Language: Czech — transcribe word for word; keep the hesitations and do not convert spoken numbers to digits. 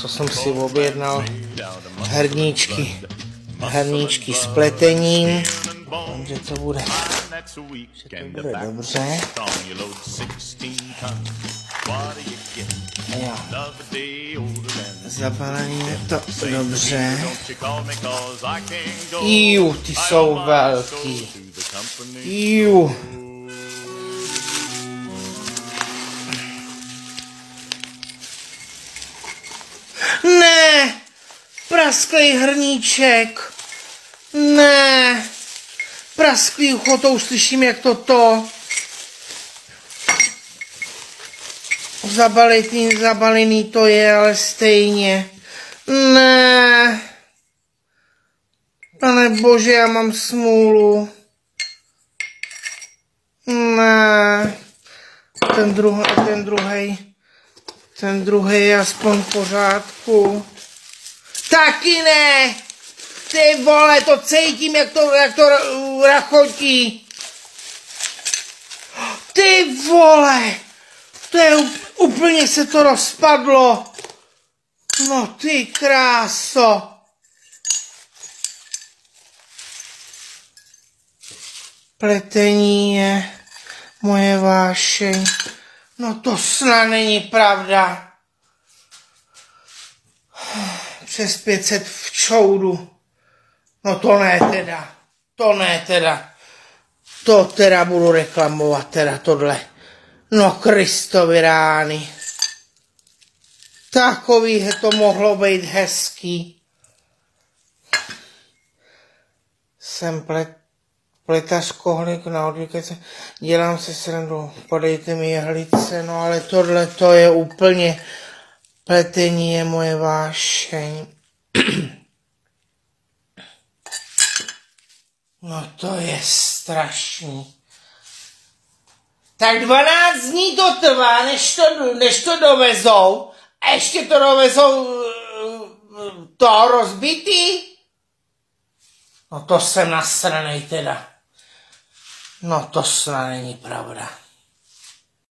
co jsem si objednal, herníčky, herníčky s pletením, že to bude, že to bude dobře. Jo. Zabalený je to dobře. Jú, ty jsou velký. Jú. Ne, prasklý hrníček. Ne, prasklý ucho, to už slyším, jak to to. Zabalený, zabalený to je, ale stejně. Ne. Pane bože, já mám smůlu. Ne. Ten druhý, ten druhý. Ten druhý je aspoň v pořádku. Taky ne! Ty vole, to cítím, jak to, jak to rachotí. Ty vole! To je, úplně se to rozpadlo. No ty kráso. Pletení je moje vášeň. No to snad není pravda. Přes pět set v čoudu. No to ne teda. To ne teda. To teda budu reklamovat teda tohle. No Kristovi rány. Takový to mohlo být hezký. Jsem plet, pletař Kohlik na odvykace. Dělám se srandu. Podejte mi jehlice. No ale tohle to je úplně... Pletení je moje vášeň. No to je strašný. Tak dvanáct dní to trvá, než to, než to dovezou. A ještě to dovezou to rozbitý. No to jsem nasranej teda. No to snad není pravda.